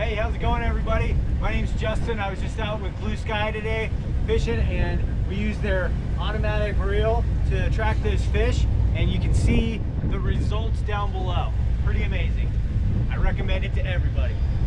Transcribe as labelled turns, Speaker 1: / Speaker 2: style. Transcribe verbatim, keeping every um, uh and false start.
Speaker 1: Hey, how's it going, everybody? My name's Justin. I was just out with Blue Sky today fishing, and we used their automatic reel to attract those fish, and you can see the results down below. Pretty amazing. I recommend it to everybody.